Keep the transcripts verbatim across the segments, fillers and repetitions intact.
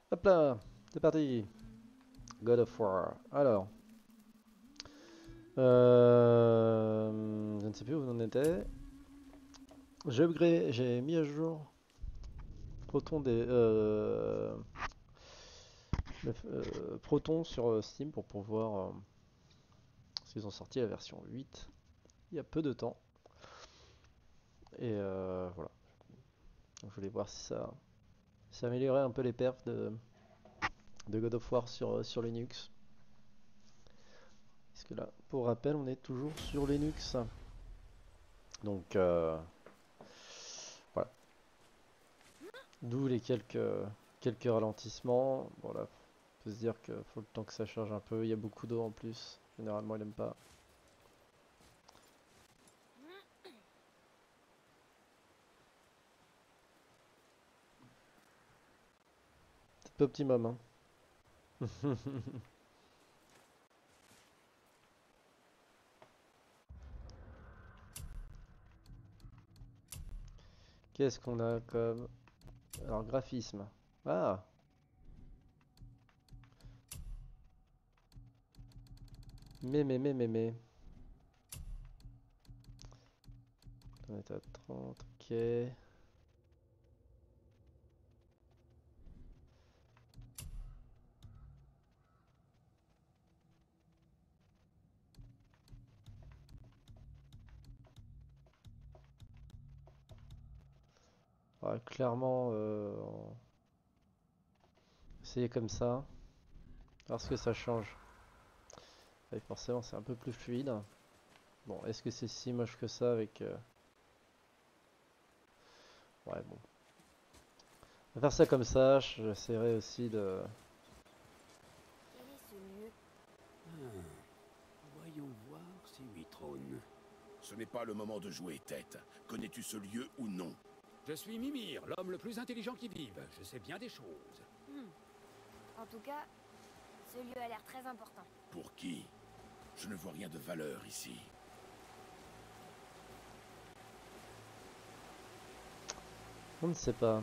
Hop là, c'est parti. God of War. Alors, euh, je ne sais plus où on en était. J'ai upgradé, j'ai mis à jour Proton des euh, le f- euh, Proton sur euh, Steam pour pouvoir, euh, parce qu'ils ont sorti la version huit il y a peu de temps. Et euh, voilà. Donc, je voulais voir si ça, si ça améliorait un peu les perfs de, de God of War sur, euh, sur Linux. Parce que là, pour rappel, on est toujours sur Linux. Donc euh, voilà. D'où les quelques, quelques ralentissements. Bon là, faut se dire que faut le temps que ça charge un peu. Il y a beaucoup d'eau en plus. Généralement, il aime pas. C'est pas optimum, hein. Qu'est-ce qu'on a comme... Alors, graphisme. Ah! Mais, mais, mais, mais, mais. On est à trente, ok. Ouais, clairement, euh, on- essayer comme ça. Voir ce que ça change. Ouais, forcément, c'est un peu plus fluide. Bon, est-ce que c'est si moche que ça avec... euh, Ouais, bon. On va faire ça comme ça. J'essaierai aussi de... Quel est ce lieu? Ah, voyons voir ces huit trônes. Ce n'est pas le moment de jouer tête. Connais-tu ce lieu ou non? Je suis Mimir, l'homme le plus intelligent qui vive. Je sais bien des choses. Hmm. En tout cas, ce lieu a l'air très important. Pour qui? Je ne vois rien de valeur ici. On ne sait pas.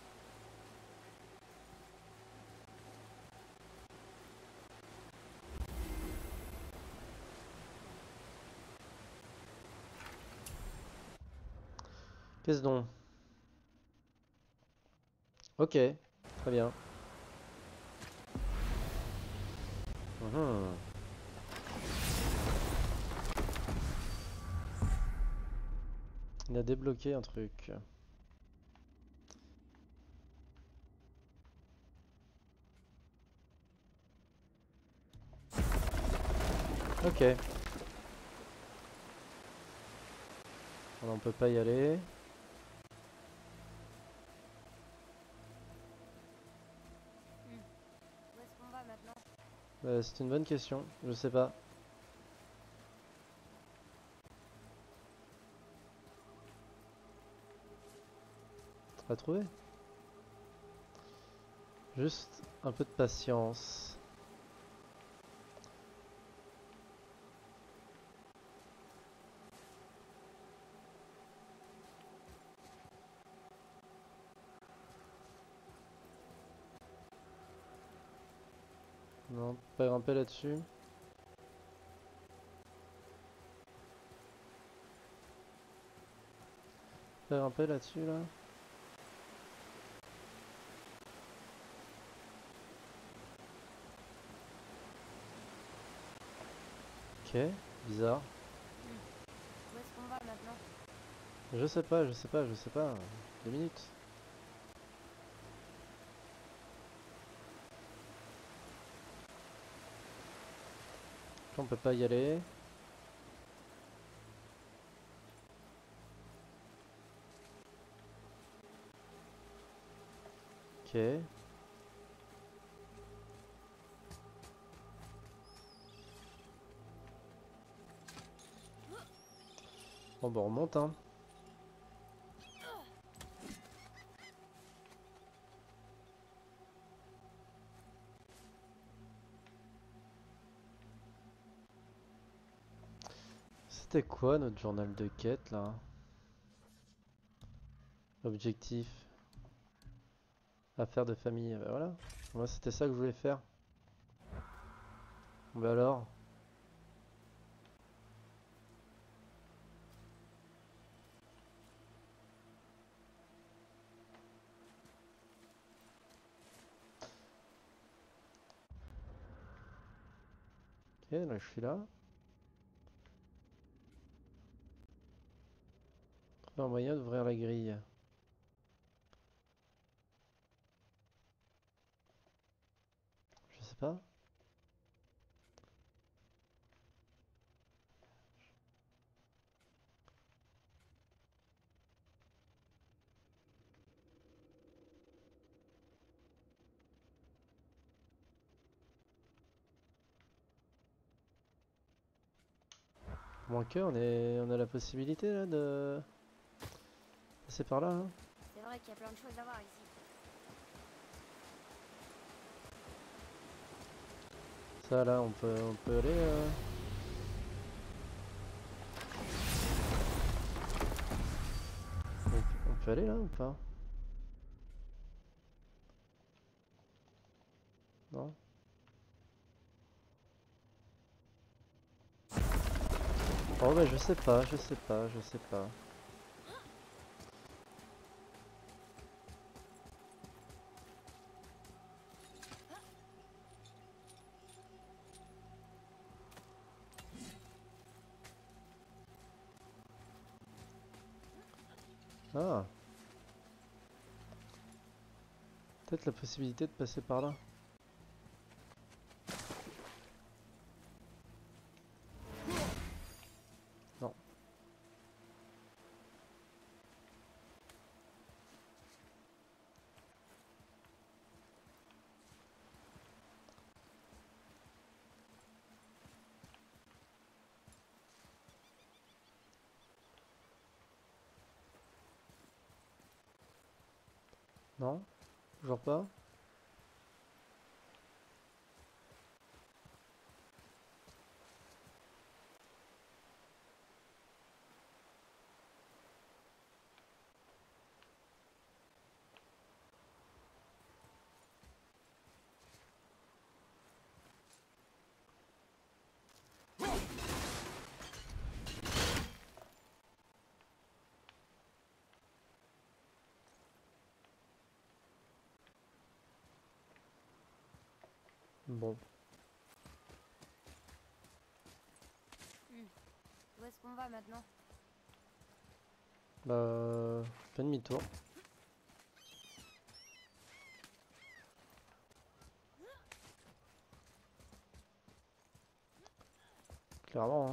Qu'est-ce donc? Ok, très bien. Mhm. Il a débloqué un truc. Ok. Alors, on peut pas y aller. Hmm. Où est-ce qu'on va maintenant? Euh, c'est une bonne question. Je sais pas. À trouver. Juste un peu de patience. Non, pas grimper là-dessus. Pas grimper là-dessus là. Ok, bizarre. Hmm. Où est-ce qu'on va maintenant? Je sais pas, je sais pas, je sais pas. Deux minutes. Là, on peut pas y aller. Ok. Bon, bah on remonte, hein. C'était quoi notre journal de quête là? Objectif. Affaires de famille, bah voilà. Moi c'était ça que je voulais faire. Bon, bah alors. Ok, là je suis là. Trouver un moyen d'ouvrir la grille. Je sais pas. Moins que, on, est... on a la possibilité là de passer par là. Hein. C'est vrai qu'il y a plein de choses à voir ici. Ça là, on peut, on peut aller. Euh... On, on peut aller là ou pas? Non? Oh bah je sais pas, je sais pas, je sais pas. Ah. Peut-être la possibilité de passer par là. Non. Non? Toujours pas? Bon. Hmm. Où est-ce qu'on va maintenant? Bah... Fais demi-tour. Clairement, hein.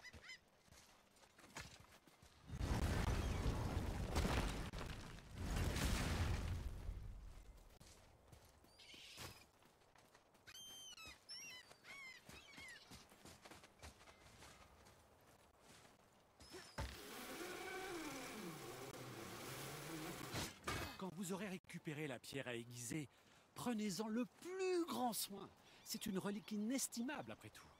Quand vous aurez récupéré la pierre à aiguiser, prenez-en le plus grand soin. C'est une relique inestimable après tout.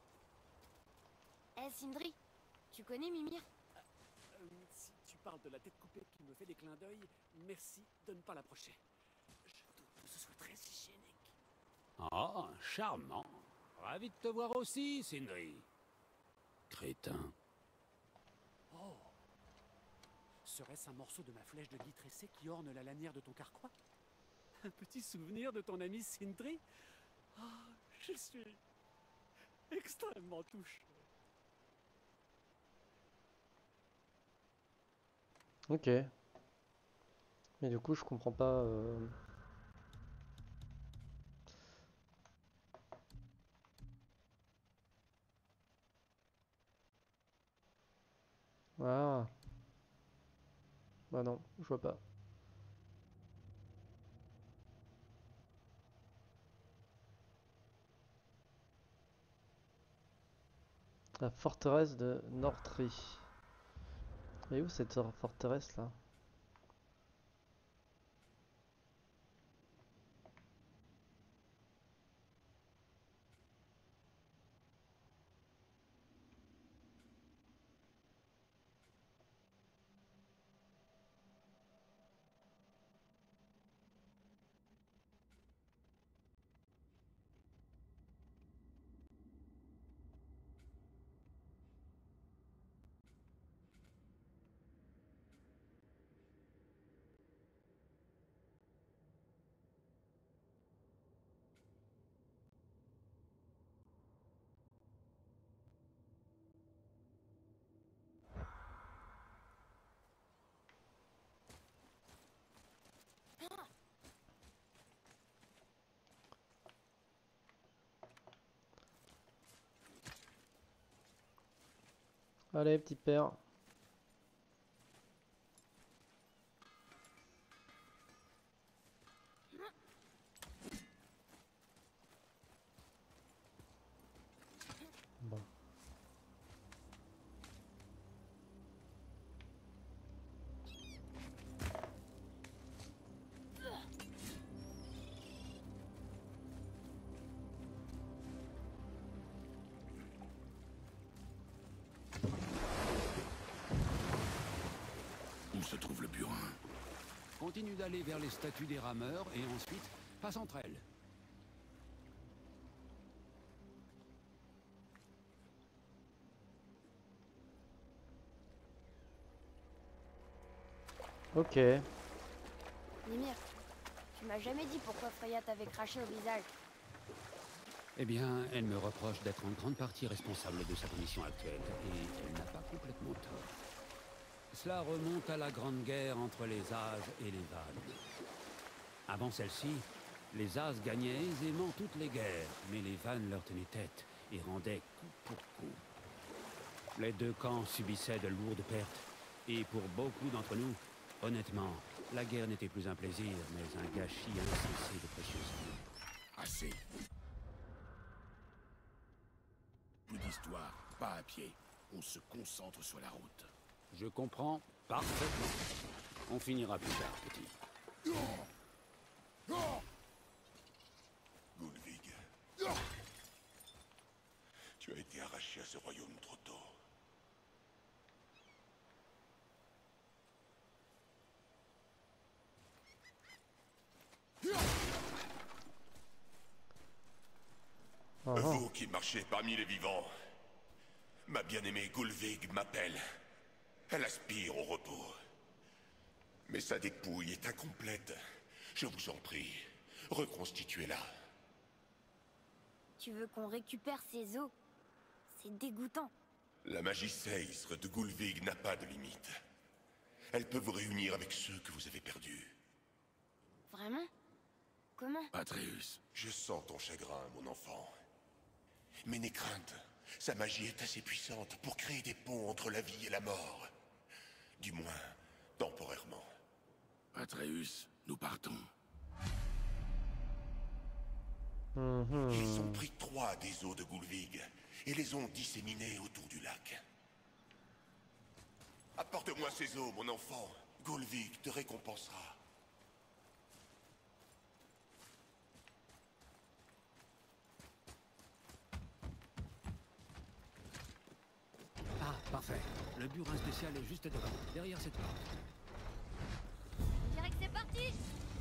Eh Sindri, tu connais Mimir? Euh, si tu parles de la tête coupée qui me fait des clins d'œil, merci de ne pas l'approcher. Je doute que ce soit très hygiénique. Oh, charmant. Ravi de te voir aussi, Sindri. Crétin. Oh. Serait-ce un morceau de ma flèche de gui tressé qui orne la lanière de ton carquois? Un petit souvenir de ton ami Sindri? Oh, je suis extrêmement touché. Ok. Mais du coup, je comprends pas... Euh... Ah. Bah non, je vois pas. La forteresse de Northree. Et où cette forteresse là? Allez, petit père. Bon. Où se trouve le burin? Continue d'aller vers les statues des rameurs et ensuite passe entre elles. Ok. Mimir, tu m'as jamais dit pourquoi Freya t'avait craché au visage. Eh bien, elle me reproche d'être en grande partie responsable de sa condition actuelle, et elle n'a pas complètement tort. Cela remonte à la Grande Guerre entre les Âges et les Vannes. Avant celle-ci, les As gagnaient aisément toutes les guerres, mais les Vannes leur tenaient tête et rendaient coup pour coup. Les deux camps subissaient de lourdes pertes, et pour beaucoup d'entre nous, honnêtement, la guerre n'était plus un plaisir, mais un gâchis insensé de précieuses vies. Assez. Plus d'histoire, pas à pied. On se concentre sur la route. Je comprends parfaitement. On finira plus tard, petit. Gullveig, tu as été arraché à ce royaume trop tôt. Ah, ah. Vous qui marchez parmi les vivants, ma bien-aimée Gullveig m'appelle. Elle aspire au repos. Mais sa dépouille est incomplète. Je vous en prie, reconstituez-la. Tu veux qu'on récupère ses os? C'est dégoûtant. La magie Seisr de Gullveig n'a pas de limite. Elle peut vous réunir avec ceux que vous avez perdus. Vraiment? Comment? Atreus, Je sens ton chagrin, mon enfant. Mais n'aie crainte, sa magie est assez puissante pour créer des ponts entre la vie et la mort. Du moins, temporairement. Atreus, nous partons. Mhm. Ils ont pris trois des eaux de Gullveig et les ont disséminés autour du lac. Apporte-moi ces eaux, mon enfant. Gullveig te récompensera. Ah, parfait. Le burin spécial est juste devant, derrière cette porte. Je dirais que c'est parti!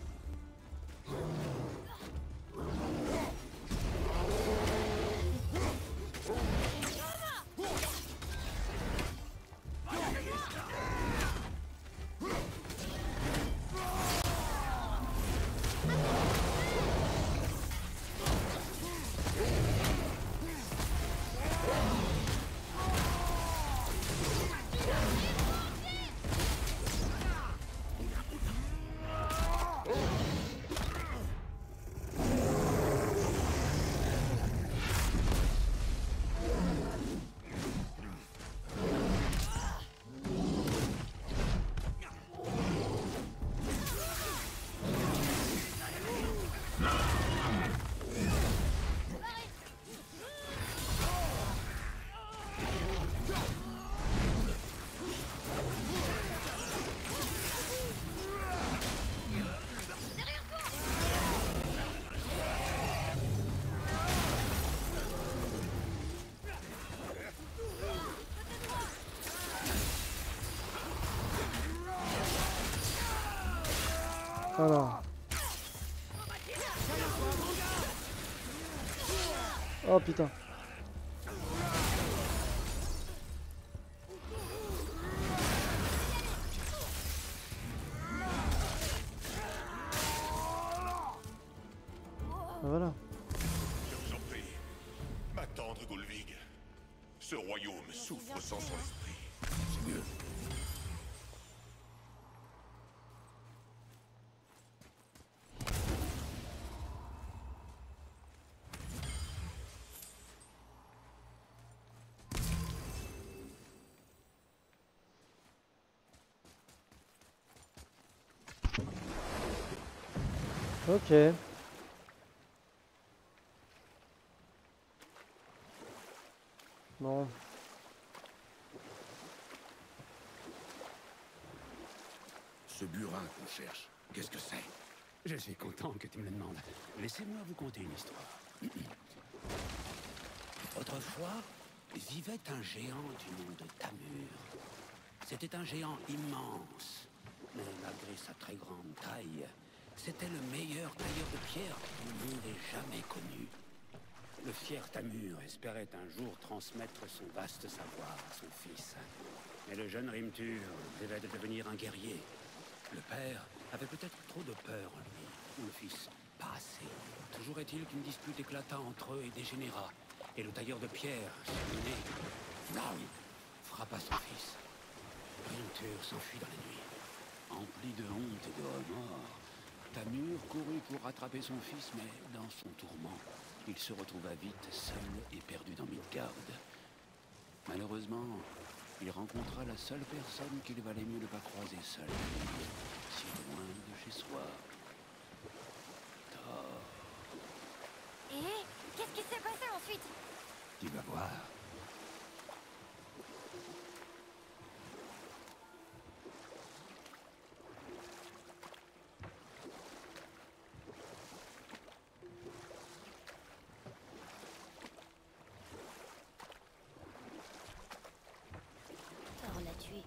Alors. Oh putain. Ah, voilà. Je vous en prie. Ma tendre Gullveig. Ce royaume souffre sans son esprit. C'est mieux. Ok. Bon. Ce burin qu'on cherche, qu'est-ce que c'est? Je suis content que tu me le demandes. Laissez-moi vous conter une histoire. Autrefois, vivait un géant du nom de Tamur. C'était un géant immense. Mais malgré sa très grande taille, c'était le meilleur tailleur de pierre que le monde ait jamais connu. Le fier Tamur espérait un jour transmettre son vaste savoir à son fils. Mais le jeune Rimtur rêvait de devenir un guerrier. Le père avait peut-être trop de peur en lui, ou le fils pas assez. Toujours est-il qu'une dispute éclata entre eux et dégénéra, et le tailleur de pierre, surmené, non, frappa son fils. Rimtur s'enfuit dans la nuit. Empli de honte et de remords, Tamur courut pour rattraper son fils, mais dans son tourment, il se retrouva vite seul et perdu dans Midgard. Malheureusement, il rencontra la seule personne qu'il valait mieux ne pas croiser seul, si loin de chez soi. Thor. Et qu'est-ce qui s'est passé ensuite? Tu vas voir. Thor l'a tué.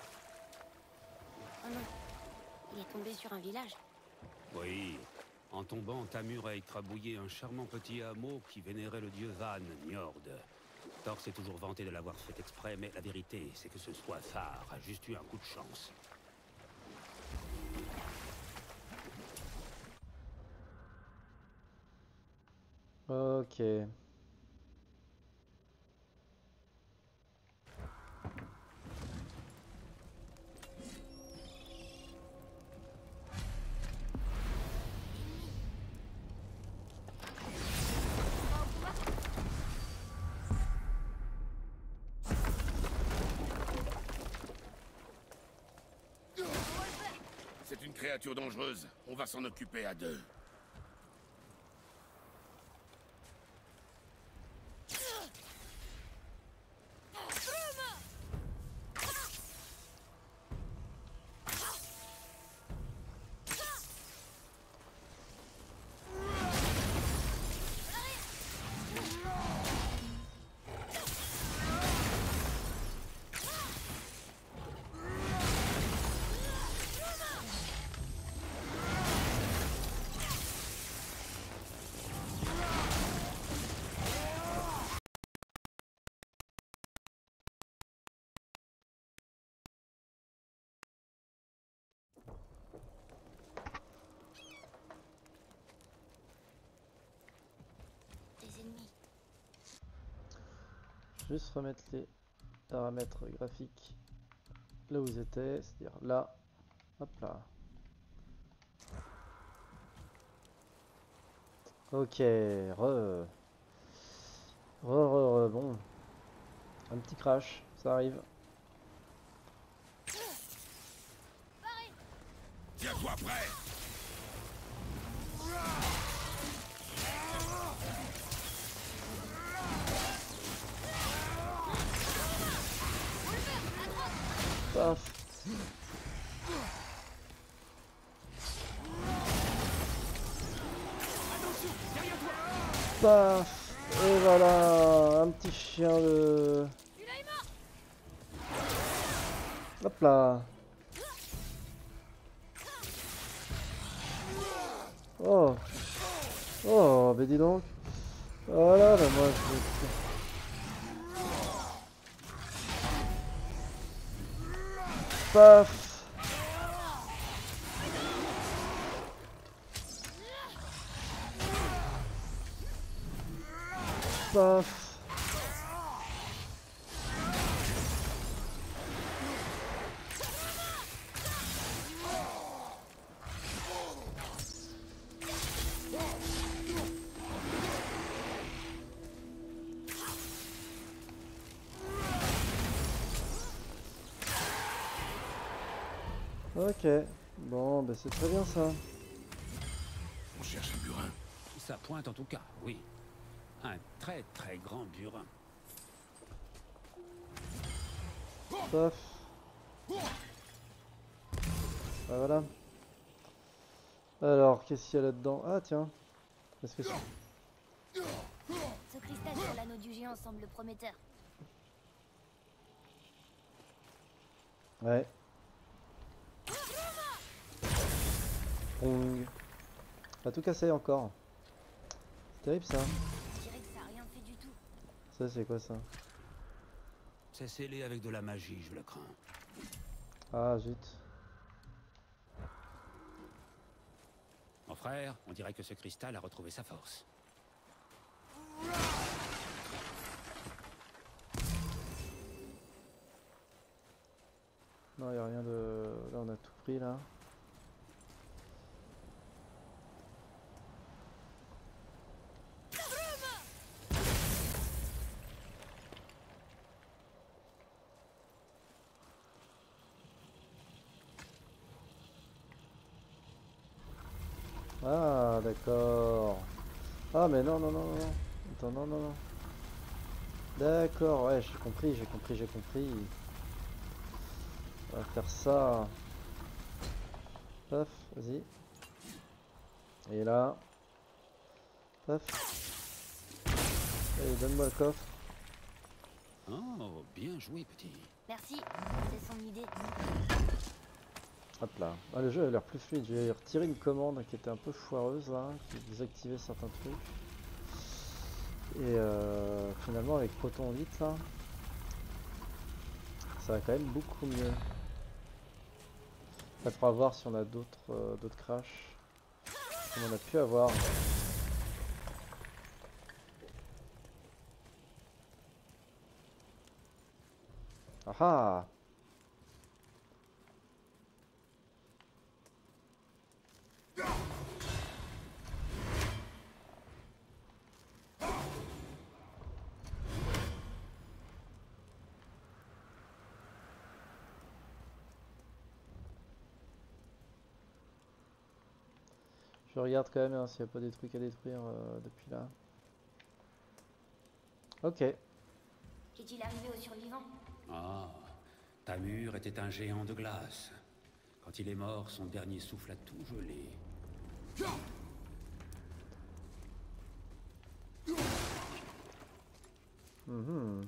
Oh non, il est tombé sur un village. Oui, en tombant, Tamur a écrabouillé un charmant petit hameau qui vénérait le dieu Van, Njord. Thor s'est toujours vanté de l'avoir fait exprès, mais la vérité, c'est que ce soit Thar a juste eu un coup de chance. Ok. C'est une créature dangereuse. On va s'en occuper à deux. Des ennemis. Juste remettre les paramètres graphiques là où ils étaient, c'est-à-dire là. Hop là. Ok, re. Re, re, re, bon. Un petit crash, ça arrive. Tiens-toi prêt. Paf. Paf. Et voilà, un petit chien de... Hop là. Oh. Oh, bah dis donc. Voilà, bah moi je vais... Paf. Paf. Ok, bon, bah c'est très bien ça. Ça pointe en tout cas, oui. Un très très grand burin. Paf. Ah, voilà. Alors, qu'est-ce qu'il y a là-dedans? Ah tiens. Est-ce que c'est... Ce cristal sur l'anneau du géant semble prometteur. Ouais. Pong. A tout cassé encore. C'est terrible ça. Je dirais que ça a rien fait du tout. Ça c'est quoi ça? C'est scellé avec de la magie, je le crains. Ah zut. Mon frère, on dirait que ce cristal a retrouvé sa force. Non, y a rien de... Là on a tout pris là. Ah d'accord. Ah mais non non non non non. Attends non non non. D'accord, ouais j'ai compris, j'ai compris, j'ai compris. On va faire ça. Paf, vas-y. Et là. Paf. Allez, donne-moi le coffre. Oh, bien joué, petit. Merci, c'est son idée. Hop là. Ah, le jeu a l'air plus fluide. J'ai retiré une commande qui était un peu foireuse là, qui désactivait certains trucs. Et euh, finalement avec Proton huit là, ça va quand même beaucoup mieux. Il faudra voir si on a d'autres euh, d'autres crashs. Comme on a pu avoir. Ah ah! Je regarde quand même hein, s'il n'y a pas des trucs à détruire euh, depuis là. Ok. Qu'est-il arrivé aux survivants? Ah, Tamur était un géant de glace. Quand il est mort, son dernier souffle a tout gelé. Mhm.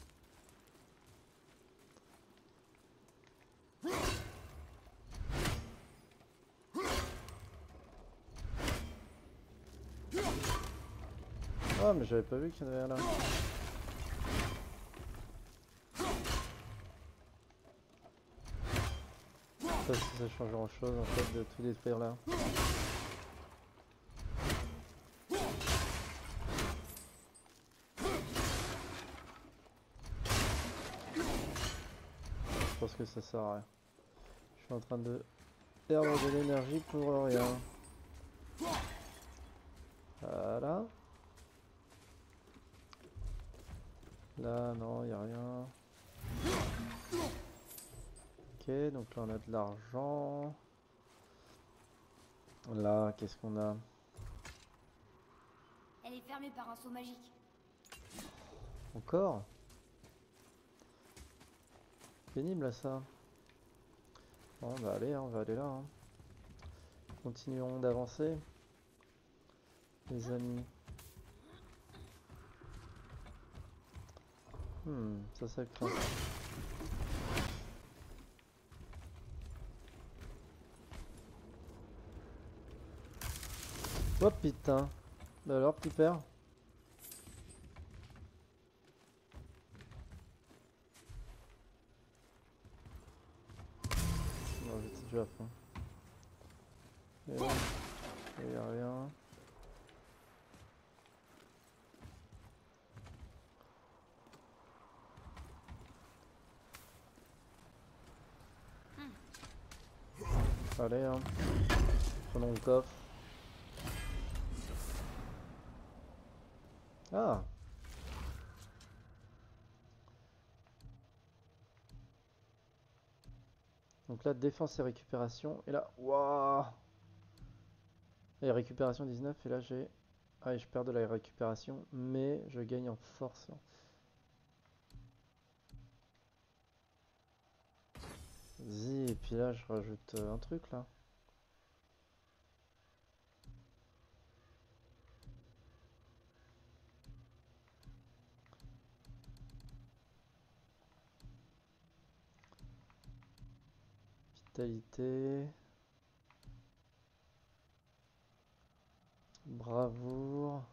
Ah mais j'avais pas vu qu'il y en avait un là. Je sais pas si ça change grand chose en fait de tout détruire là. Je pense que ça sert à rien. Je suis en train de perdre de l'énergie pour rien. Voilà. Là, non, il n'y a rien. Ok, donc là on a de l'argent. Là, qu'est-ce qu'on a? Elle est fermée par un sceau magique. Encore? Pénible là ça. Bon bah allez, hein, on va aller là. Hein. Continuons d'avancer. Les amis. Hmm, ça ça craint. Oh putain. Bah alors petit père. Non, j'étais déjà à fond. Et là, il n'y a rien. Allez, hein. Prenons le coffre. Ah! Donc là, défense et récupération. Et là, waouh! Et récupération dix-neuf. Et là, j'ai Ah, et je perds de la récupération, mais je gagne en force. Vas-y, et puis là, je rajoute euh, un truc là. Vitalité. Bravoure.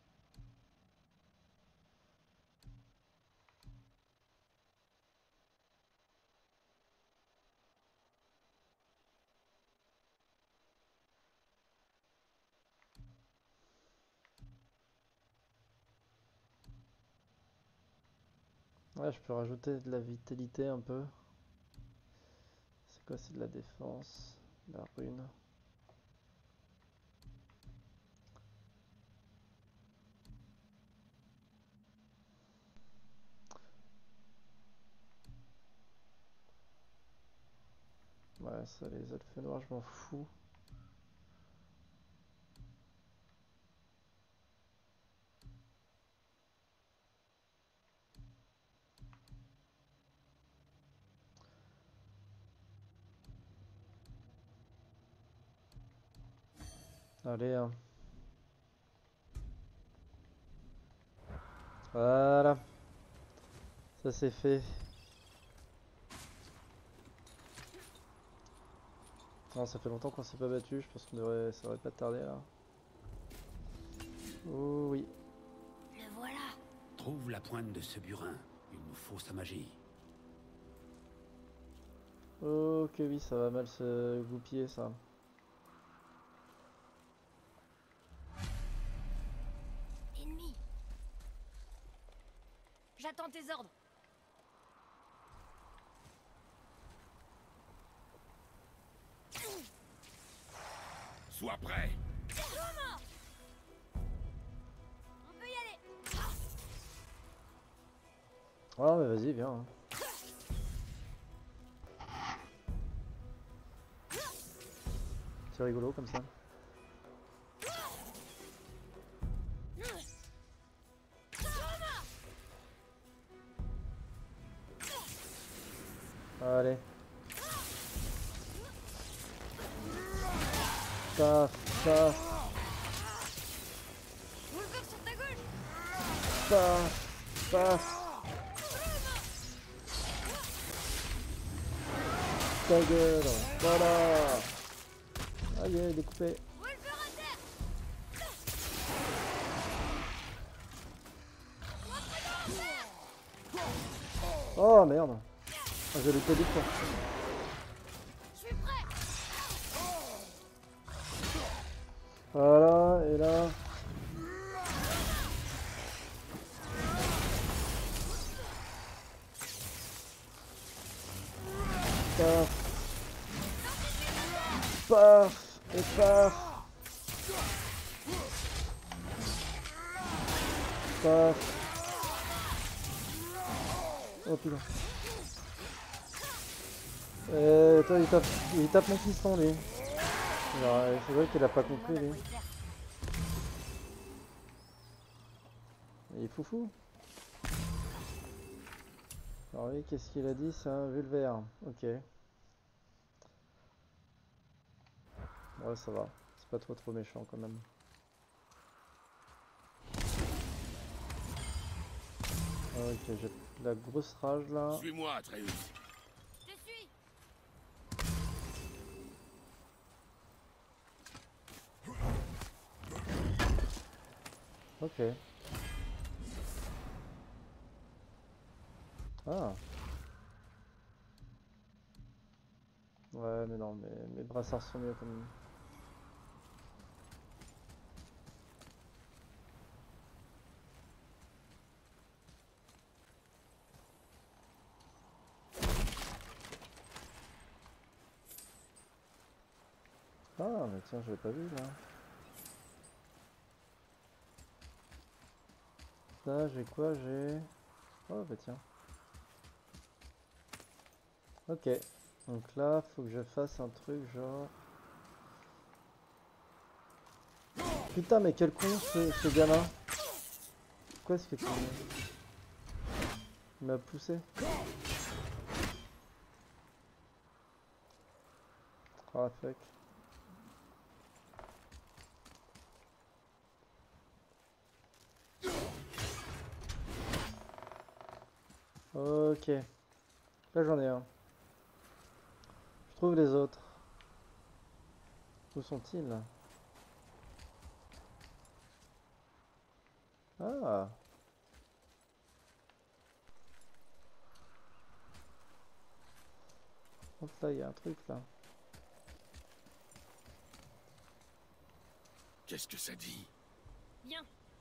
Ouais, je peux rajouter de la vitalité un peu. C'est quoi? C'est de la défense. La rune. Ouais, ça, les elfes noirs, je m'en fous. Allez, hein. Voilà. Ça c'est fait. Non, ça fait longtemps qu'on s'est pas battu, je pense qu'on devrait, ça devrait pas tarder là. Oh oui. Le voilà. Trouve la pointe de ce burin. Il nous faut sa magie. Ok, oui, ça va mal se goupiller ça. Ennemi. J'attends tes ordres. Sois prêt. On peut y aller. Ah, mais vas-y, viens. Hein. C'est rigolo comme ça. Allez. Paf, paf, Wolver sur ta gauche. paf, paf. Ta gueule, voilà. Aïe, il est coupé. Wolver à terre. Oh merde. Ah, j'ai loupé du coup. Je suis prêt. Voilà, et là. Paf. Paf. Et paf. Paf. Oh putain. Euh, toi, il tape, il tape mon piston, lui. Alors, c'est vrai qu'il a pas compris, lui. Il est foufou. Alors lui, qu'est-ce qu'il a dit? C'est un vulvaire. Ok. Ouais, ça va. C'est pas trop trop méchant quand même. Ok, j'ai la grosse rage là. Suis-moi, Atreus. Je suis. Ok. Ah. Ouais, mais non, mais mes brassards sont mieux quand même. Ah, mais tiens, je l'ai pas vu là. Ça, j'ai quoi? J'ai... Oh, bah tiens. Ok. Donc là, faut que je fasse un truc genre... Putain, mais quel con ce, ce gamin. Pourquoi est-ce que tu m'as poussé? Oh fuck. Ok. Là j'en ai un. Je trouve les autres. Où sont-ils? Ah. Hop là, il y a un truc là. Qu'est-ce que ça dit? Viens.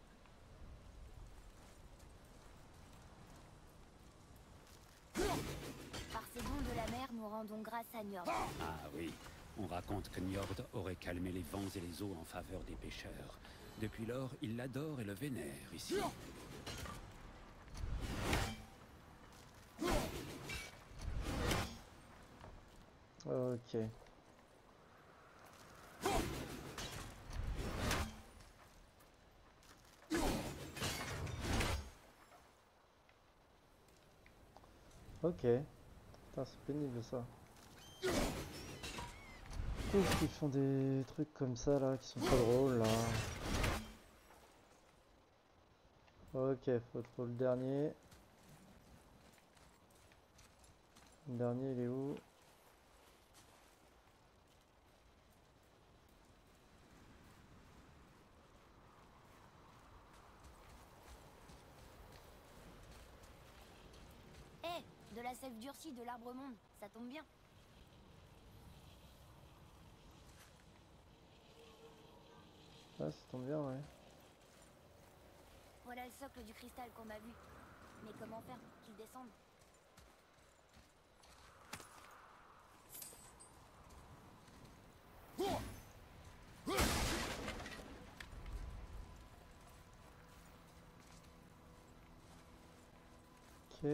Par ces dons de la mer, nous rendons grâce à Njord. Ah oui, on raconte que Njord aurait calmé les vents et les eaux en faveur des pêcheurs. Depuis lors, il l'adore et le vénère ici. Ok. Ok. Putain, c'est pénible ça. Ouf, ils font des trucs comme ça là qui sont pas drôles là. Ok, faut trouver le dernier. Le dernier il est où? De la sève durcie de l'arbre monde, ça tombe bien. Ah, ça tombe bien, ouais. Voilà le socle du cristal qu'on a vu. Mais comment faire pour qu'il descende? Ok.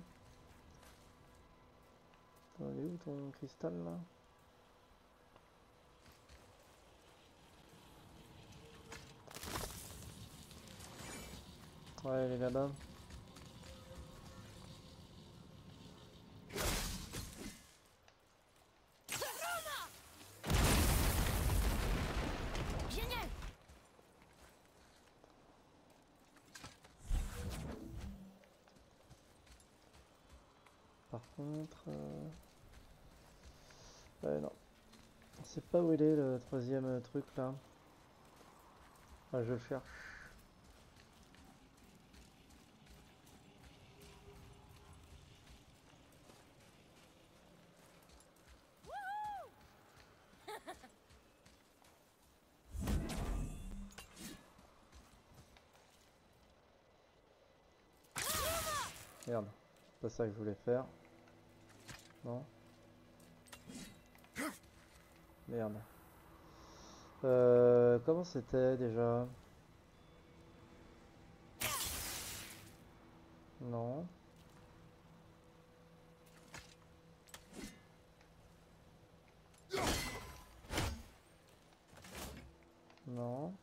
Attends, il est où ton cristal là? Ouais, il est là-bas. Génial! Par contre... Euh... Ouais, non. On sait pas où il est le troisième truc là. Ah, je le cherche. Merde, c'est pas ça que je voulais faire. Non. Merde. Euh, comment c'était déjà? Non. Non.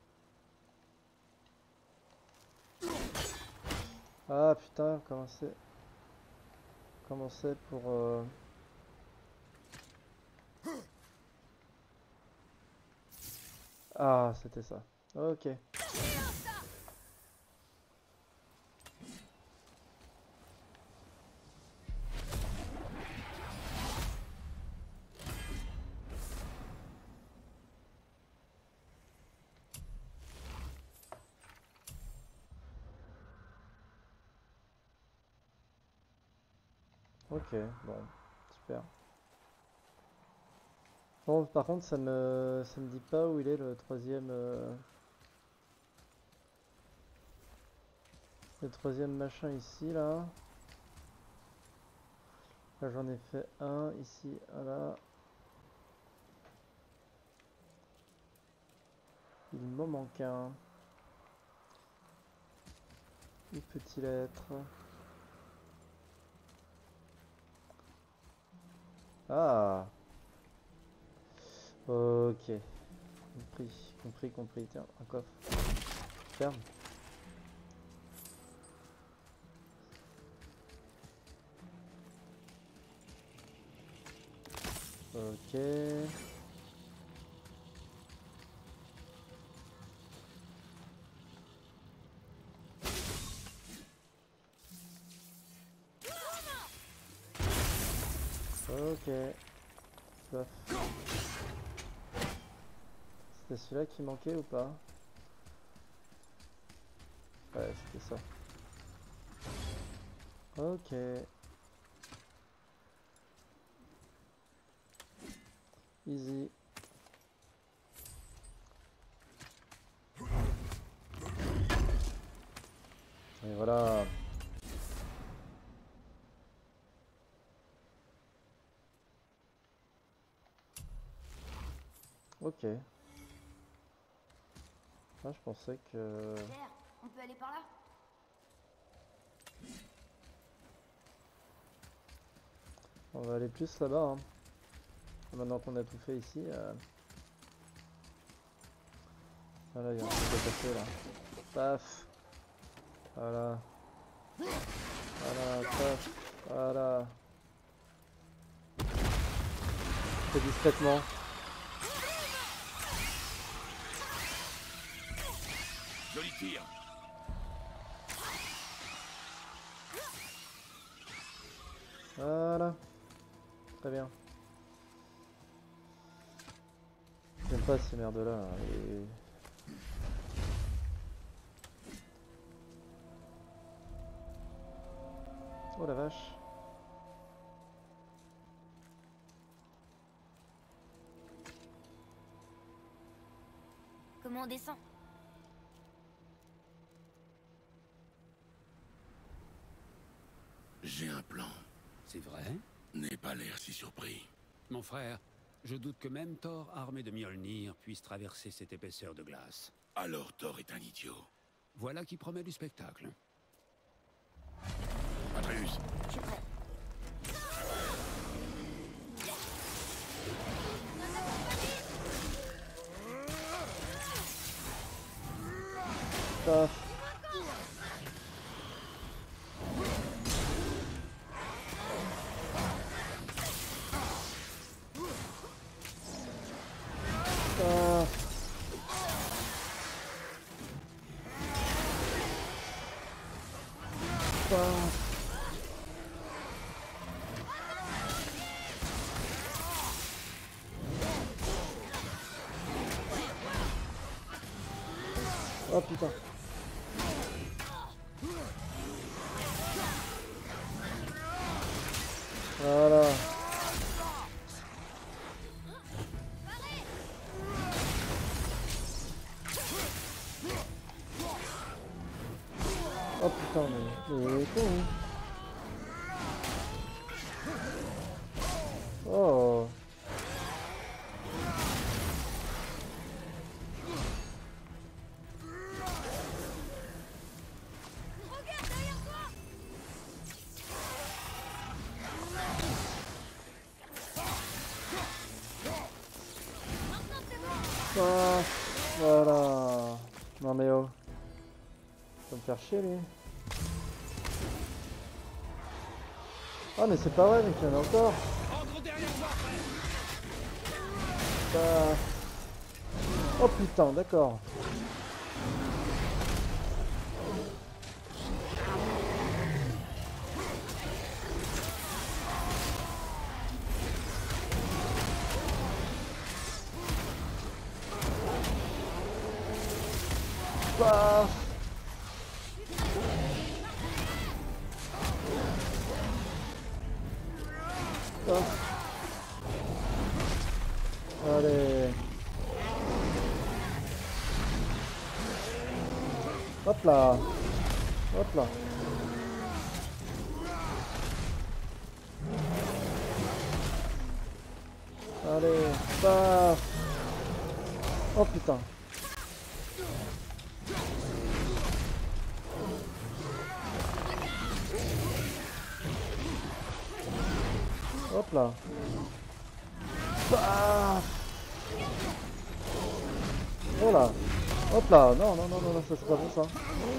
Ah putain, comment c'est? Comment c'est pour... Euh... Ah, c'était ça. Ok. Ok, bon, super. Bon, par contre, ça me, ça me dit pas où il est le troisième, euh, le troisième machin ici, là. Là, j'en ai fait un ici, un là. Il m'en manque un. Une petite lettre. Ah. Ok. compris, compris, compris. Tiens, un coffre. Ferme. Ok. Ok. Paf. C'était celui-là qui manquait ou pas? Ouais, c'était ça. Ok. Easy. Et voilà. Ok. Ah, je pensais que... Pierre, on peut aller par là? On va aller plus là-bas. Hein. Maintenant qu'on a tout fait ici. Euh... Ah là, il y a un truc à passer là. Paf. Voilà. Voilà, paf. Voilà. Fais discrètement. Joli tir. Voilà. Très bien. J'aime pas ces merdes là. Et... Oh la vache. Comment on descend? J'ai un plan. C'est vrai? N'aie pas l'air si surpris. Mon frère, je doute que même Thor, armé de Mjolnir, puisse traverser cette épaisseur de glace. Alors Thor est un idiot. Voilà qui promet du spectacle. Atreus, Je suis prêt. Paf. Paf. Paf. Oh putain. Voilà. Oh putain, mais mais con, hein. Oh. Ah, voilà. Non mais oh. Ça me faire chier lui. Ah mais c'est pas vrai mec, il y en a encore. Ah. Oh putain, d'accord. Paf. Paf. Allez. Hop là. Hop là. Allez. Paf. Oh putain. Hop là. Paf. Oh là. Hop là. Non, non, non, non, non, ça c'est pas bon ça.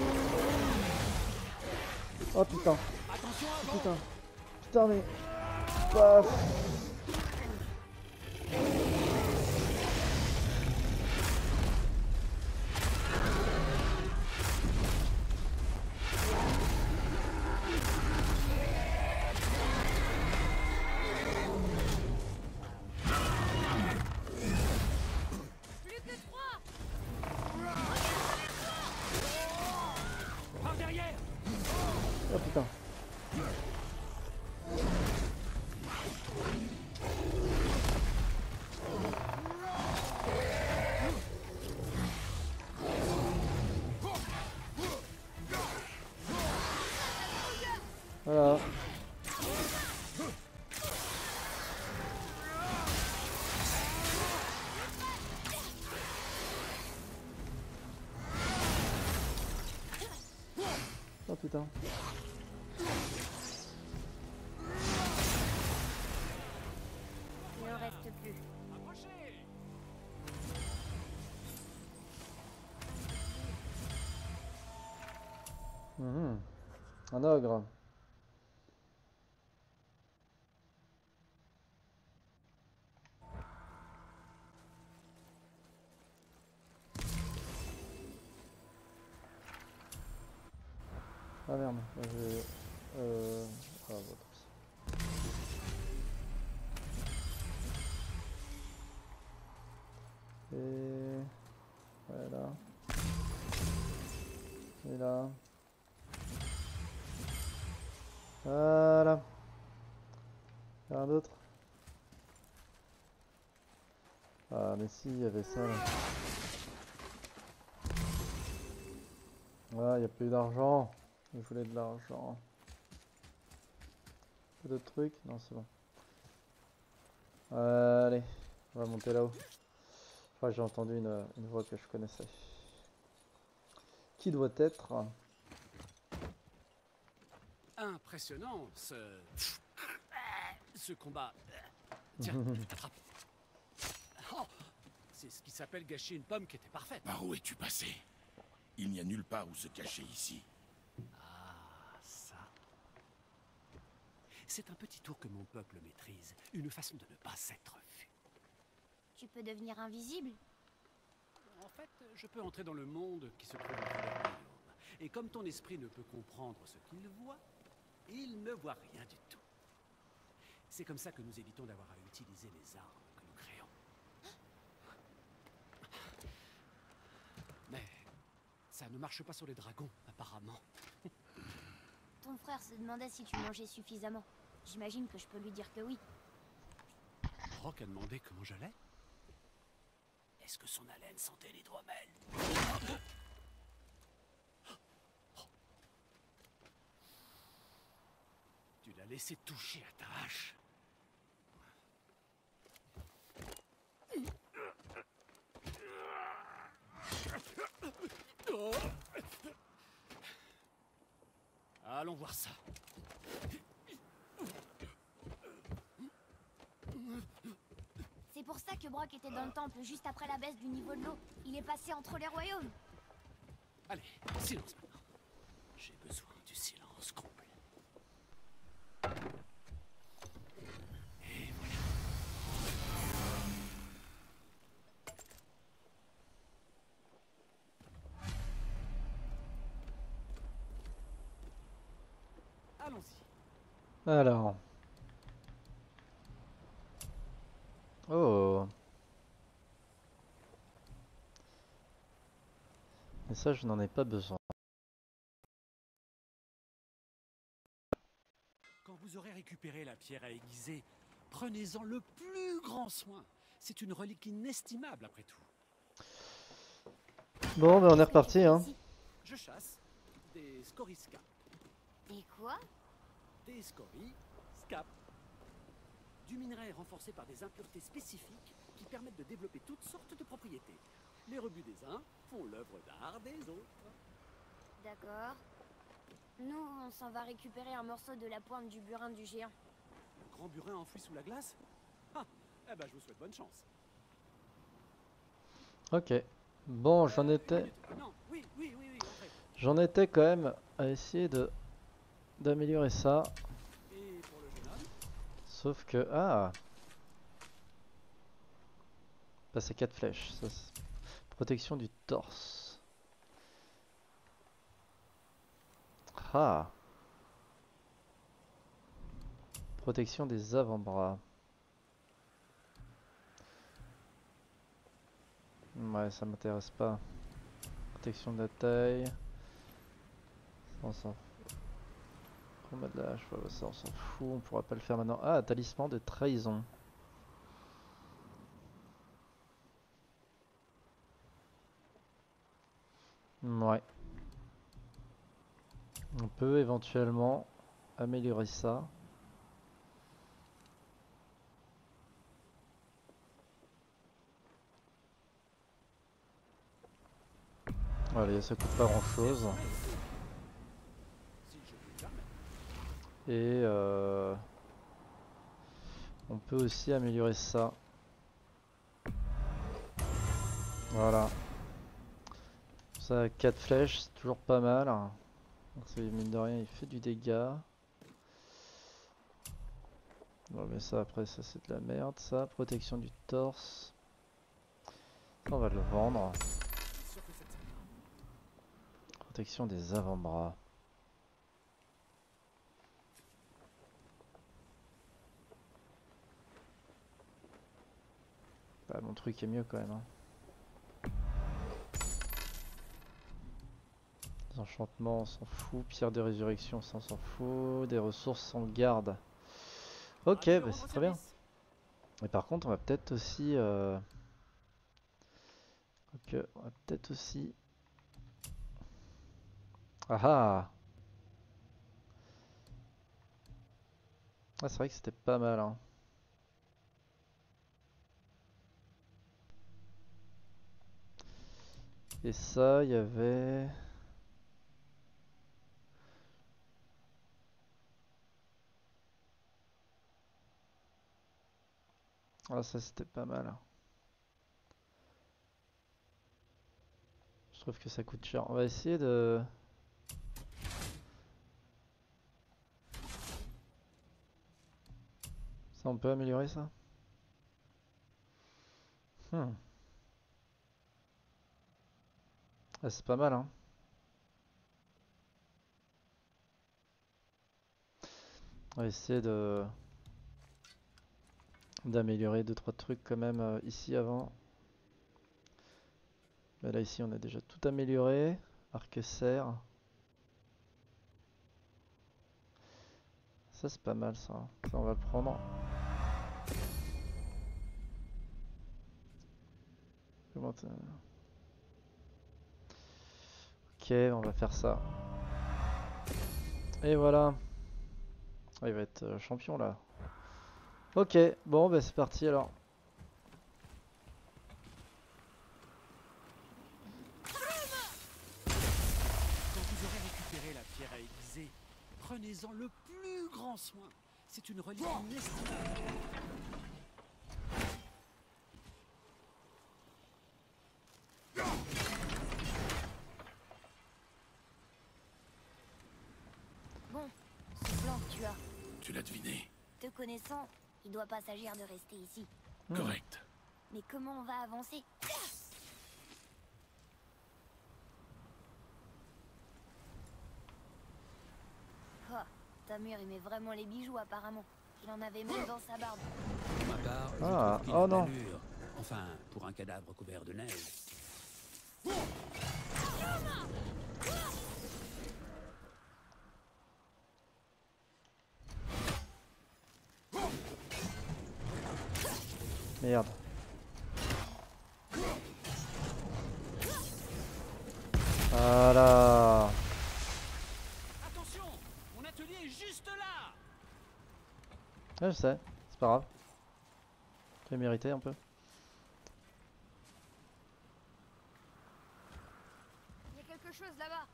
Oh putain. Putain. Putain mais. Paf. Oh putain. Voilà. Oh putain. Il en reste plus. Mhm. Un ogre. Ah merde, là, j'ai... Euh... Ah, votre... Et... Voilà. Et là. Voilà. Il y a un autre. Ah mais si, il y avait ça là. Ah, il n'y a plus d'argent. Je voulais de l'argent. D'autres trucs? Non, c'est bon. Allez, on va monter là-haut. Je crois que j'ai entendu une, une voix que je connaissais. Qui doit être? Impressionnant, ce... ce combat. Tiens, attrape. Oh, c'est ce qui s'appelle gâcher une pomme qui était parfaite. Par où es-tu passé? Il n'y a nulle part où se cacher ici. Ah, ça. C'est un petit tour que mon peuple maîtrise. Une façon de ne pas s'être vu. Tu peux devenir invisible? En fait, je peux entrer dans le monde qui se trouve au royaume. Et comme ton esprit ne peut comprendre ce qu'il voit, il ne voit rien du tout. C'est comme ça que nous évitons d'avoir à utiliser les armes que nous créons. Mais ça ne marche pas sur les dragons, apparemment. Ton frère se demandait si tu mangeais suffisamment. J'imagine que je peux lui dire que oui. Rock a demandé comment j'allais. Est-ce que son haleine sentait l'hydromel? Tu l'as laissé toucher à ta hache. Allons voir ça. C'est pour ça que Brock était dans le temple juste après la baisse du niveau de l'eau. Il est passé entre les royaumes. Allez, silence maintenant. J'ai besoin du silence complet. Et voilà. Allons-y. Alors. Oh. Mais ça, je n'en ai pas besoin. Quand vous aurez récupéré la pierre à aiguiser, prenez-en le plus grand soin. C'est une relique inestimable après tout. Bon, ben on est reparti, hein. Je chasse des scoriscap. Et quoi? Des scories scap. Du minerai renforcé par des impuretés spécifiques qui permettent de développer toutes sortes de propriétés. Les rebuts des uns font l'œuvre d'art des autres. D'accord. Nous, on s'en va récupérer un morceau de la pointe du burin du géant. Un grand burin enfoui sous la glace? Ah, eh ben je vous souhaite bonne chance. Ok. Bon, j'en étais, Ah non, oui, oui, oui, oui, entrez. j'en étais quand même à essayer de d'améliorer ça. Et pour le jeune homme? Sauf que ah, passer quatre flèches. Ça, c'est- protection du torse. Ah, protection des avant-bras. Ouais, ça m'intéresse pas. Protection de la taille. Ça, on s'en fout. Combat de la hache, ouais, ça on s'en fout, on pourra pas le faire maintenant. Ah, talisman de trahison. Ouais. On peut éventuellement améliorer ça. Allez, ça coûte pas grand chose. Si je puis me permettre. Et euh, on peut aussi améliorer ça. Voilà. Ça, quatre flèches, c'est toujours pas mal. Donc, ça, mine de rien, il fait du dégât. Bon, mais ça, après, ça, c'est de la merde. Ça, protection du torse. Ça, on va le vendre. Sûr que cette scène- Protection des avant-bras. Bah, mon truc est mieux quand même. Hein. Des enchantements, on s'en fout. Pierre de résurrection, ça, on s'en fout. Des ressources, on garde. Ok, Ravi de bah, rendre c'est très bien. service. Et par contre, on va peut-être aussi... Euh... Ok, on va peut-être aussi... Ah ah! Ah, c'est vrai que c'était pas mal, hein. Et ça, il y avait... Ah, ça, c'était pas mal. Hein. Je trouve que ça coûte cher. On va essayer de... Ça, on peut améliorer ça? Hmm. Ah, c'est pas mal, hein. On va essayer de... d'améliorer deux trois trucs quand même euh, ici avant. Mais là, ici, on a déjà tout amélioré. Arc serre. Ça, c'est pas mal, ça. Ça, on va le prendre. Comment t'as- Ok, on va faire ça. Et voilà. Ah, il va être euh, champion, là. Ok, bon, bah c'est parti, alors. Quand vous aurez récupéré la pierre à aiguiser, prenez-en le plus grand soin. C'est une relique inestimable. Bon, ce plan que tu as, Tu l'as deviné. te connaissant, il doit pas s'agir de rester ici. Hmm. Correct. Mais comment on va avancer? Oh, Tamur aimait vraiment les bijoux apparemment. Il en avait même dans sa barbe. Pour ma part, je Ah, trouve qu'il oh a de non. l'allure. Enfin, pour un cadavre couvert de neige. Merde. Voilà. Attention, mon atelier est juste là. Ah, je sais, c'est pas grave. J'ai mérité un peu. Il y a quelque chose là-bas.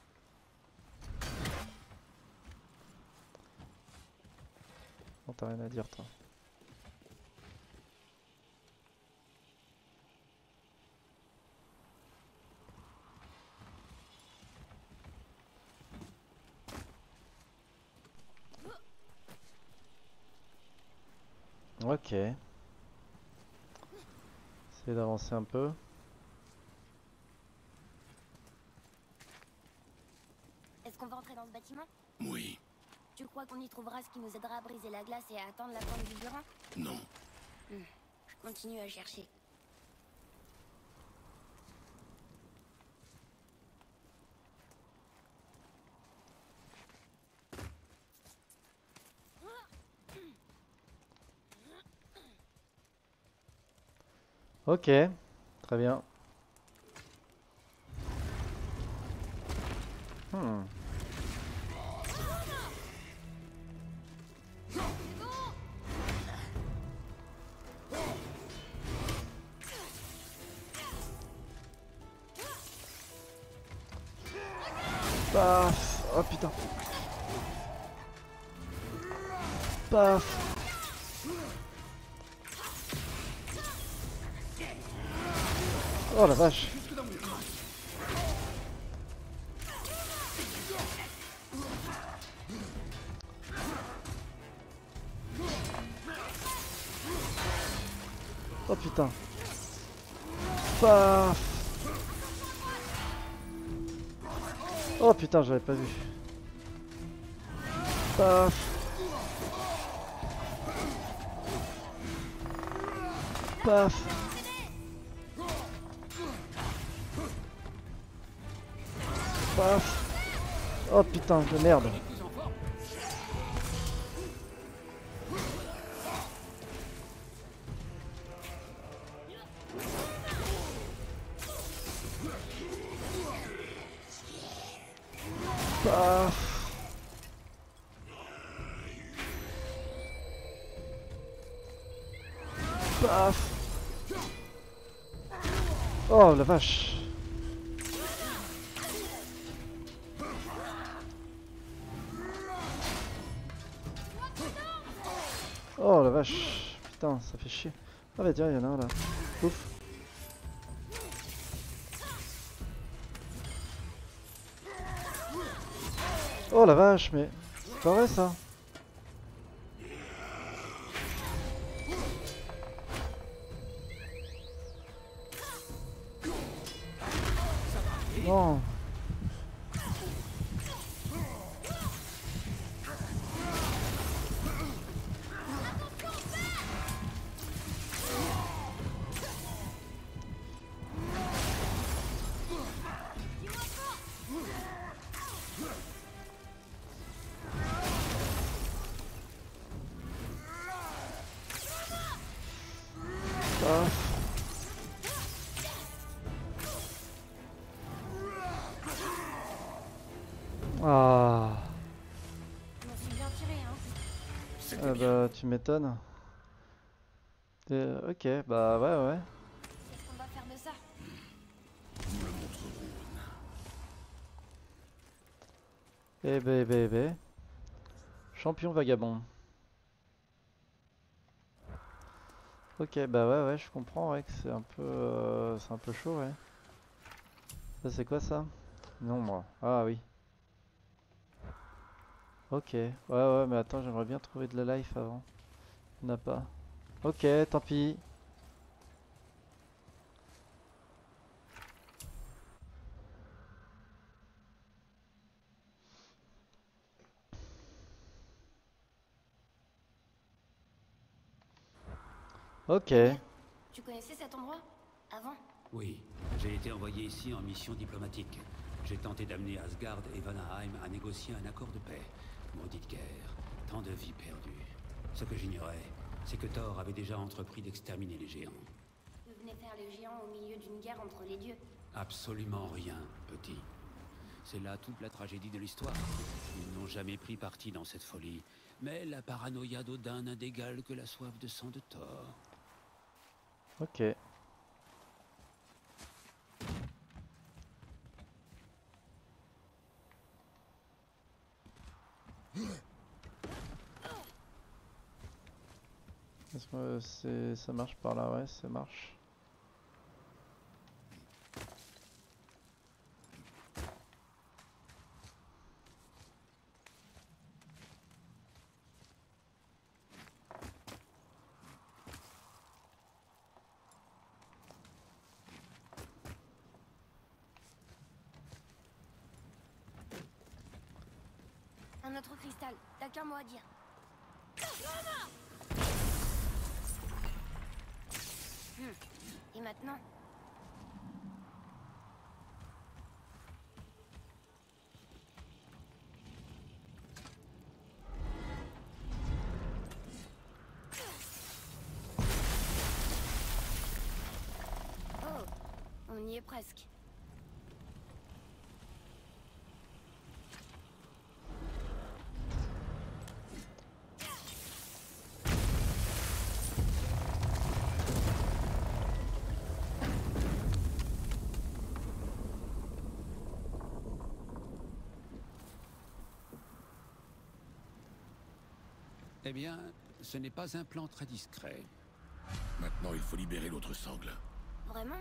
Non, t'as rien à dire, toi. Ok. Essayer d'avancer un peu. Est-ce qu'on va entrer dans ce bâtiment? Oui. Tu crois qu'on y trouvera ce qui nous aidera à briser la glace et à atteindre la pointe du Burin? Non. Hmm. Je continue à chercher. Ok, très bien. Hmm. Paf. Oh putain. Paf. Oh la vache. Oh putain. Paf. Oh putain, j'avais pas vu. Paf. Paf. Paf. Oh putain de merde. Paf. Paf. Oh la vache. Oh la vache. Putain, ça fait chier. Ah bah tiens, il y en a un là. Ouf. Oh la vache, mais c'est pas vrai ça. Non. Paf. Ah. Je m'en suis bien tiré, hein. Ah bah tu m'étonnes. Euh, ok, bah ouais ouais. Qu'est-ce qu'on va faire de ça? Eh bé bé bé. Champion vagabond. Ok, bah ouais ouais, je comprends ouais que c'est un peu euh, c'est un peu chaud ouais. Ça c'est quoi ça? Nombre. Ah oui. Ok. Ouais ouais, mais attends, j'aimerais bien trouver de la life avant. Il n'y en a pas. Ok, tant pis. Ok. Tu connaissais cet endroit? Avant? Oui, j'ai été envoyé ici en mission diplomatique. J'ai tenté d'amener Asgard et Vanaheim à négocier un accord de paix. Maudite guerre, tant de vies perdues. Ce que j'ignorais, c'est que Thor avait déjà entrepris d'exterminer les géants. Que venait faire les géants au milieu d'une guerre entre les dieux? Absolument rien, petit. C'est là toute la tragédie de l'histoire. Ils n'ont jamais pris parti dans cette folie. Mais la paranoïa d'Odin n'a d'égal que la soif de sang de Thor. Ok. Est-ce que c'est ça marche par là? Ouais, ça marche. Un autre cristal, t'as qu'un mot à dire. Hmm. Et maintenant? Oh, on y est presque. Eh bien, ce n'est pas un plan très discret. Maintenant, il faut libérer l'autre sangle. Vraiment?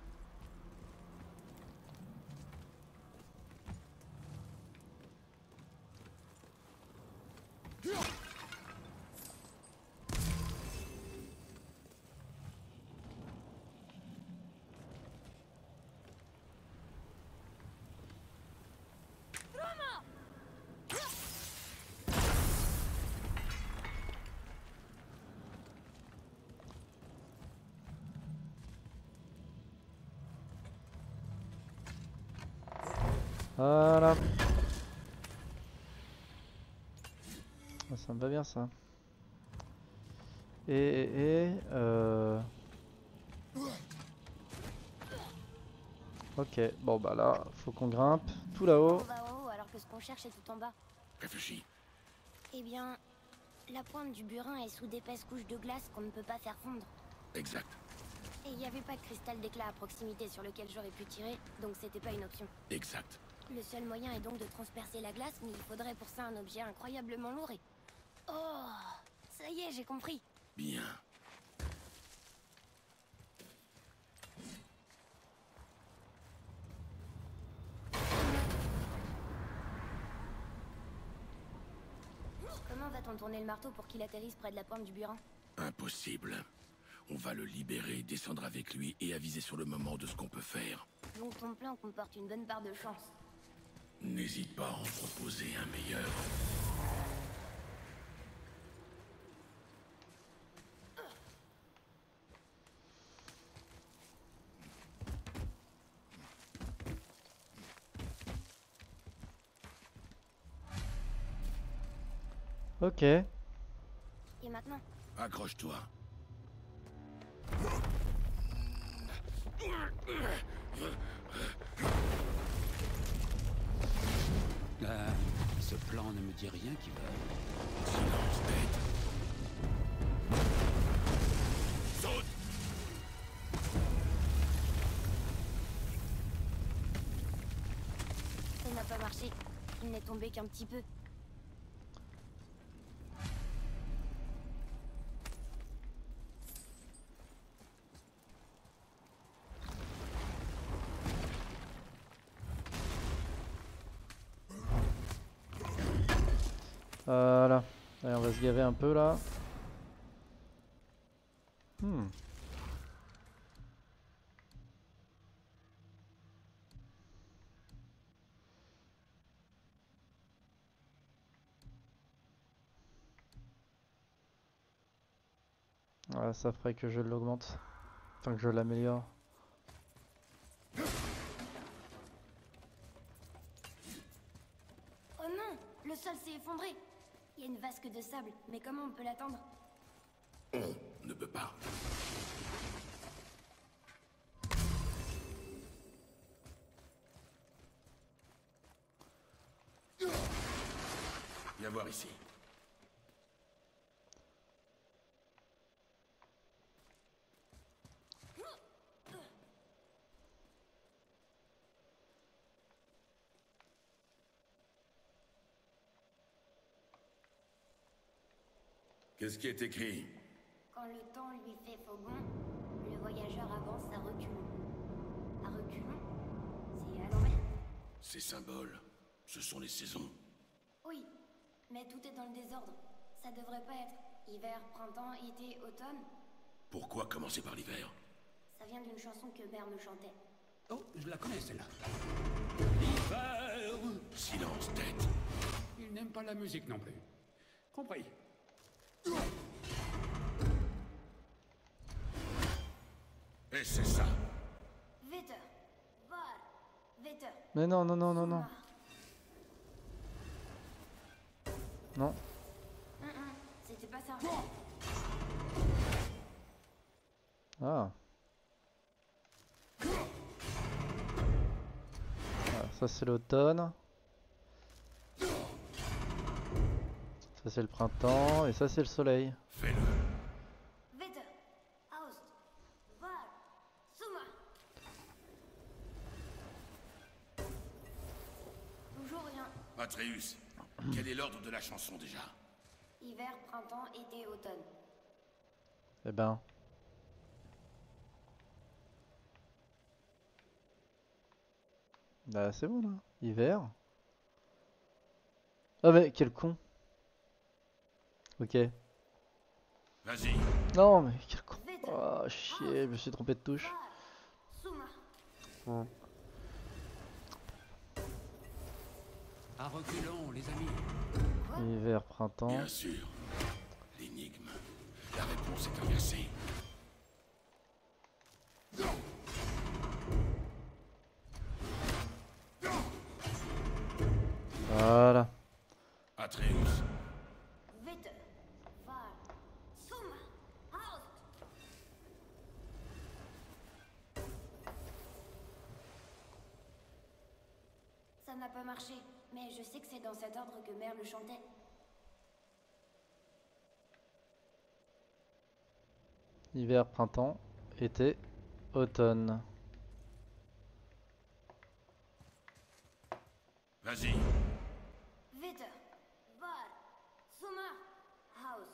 Voilà. Ah, ça me va bien ça. Et, et, et euh... ok, bon bah là, faut qu'on grimpe tout là-haut. On va en haut alors que ce qu'on cherche est tout en bas. Réfléchis. Eh bien, la pointe du burin est sous d'épaisses couches de glace qu'on ne peut pas faire fondre. Exact. Et il n'y avait pas de cristal d'éclat à proximité sur lequel j'aurais pu tirer, donc c'était pas une option. Exact. Le seul moyen est donc de transpercer la glace, mais il faudrait pour ça un objet incroyablement lourd et... Oh, ça y est, j'ai compris. Bien. Comment va-t-on tourner le marteau pour qu'il atterrisse près de la pointe du burin? Impossible. On va le libérer, descendre avec lui et aviser sur le moment de ce qu'on peut faire. Donc ton plan comporte une bonne part de chance. N'hésite pas à en proposer un meilleur. Ok. Et maintenant? Accroche-toi. Euh, ce plan ne me dit rien qui va... Silence, tête. Saute. Ça n'a pas marché. Il n'est tombé qu'un petit peu. Voilà. Allez, on va se gaver un peu là. Hmm. Ouais, ça ferait que je l'augmente. Enfin, que je l'améliore. Oh non! Le sol s'est effondré! Il y a une vasque de sable, mais comment on peut l'atteindre? On ne peut pas. Viens voir ici. Qu'est-ce qui est écrit? Quand le temps lui fait faux bond, le voyageur avance à reculons. À reculons? C'est à l'envers? Ces symboles, ce sont les saisons. Oui, mais tout est dans le désordre. Ça devrait pas être hiver, printemps, été, automne. Pourquoi commencer par l'hiver? Ça vient d'une chanson que mère me chantait. Oh, je la connais celle-là. L'hiver. Silence, tête. Il n'aime pas la musique non plus. Compris. Et c'est ça. Vetter. Vol. Vetter. Mais non, non, non, non, non. Non. Hum, hum, c'était pas ça. Ah. Ah, ça c'est l'automne. Ça c'est le printemps et ça c'est le soleil. Fais-le. Vetter. Haust. Vol. Suma. Toujours rien. Atreus, quel est l'ordre de la chanson déjà? Hiver, printemps, été, automne. Eh ben. Bah c'est bon là. Hiver. Ah mais quel con. Ok. Vas-y. Non mais quel con. Vetter. Oh chier, je me suis trompé de touche. Vol. Suma. Bon. À reculons, les amis. Hiver, printemps. Bien sûr. L'énigme. La réponse est inversée. Voilà. Atreus. Vetter. Vol. Suma. Haust. Ça n'a pas marché, mais je sais que c'est dans cet ordre que Merle chantait. Hiver, printemps, été, automne. Vas-y. Vetter. Vol. Suma. Haust.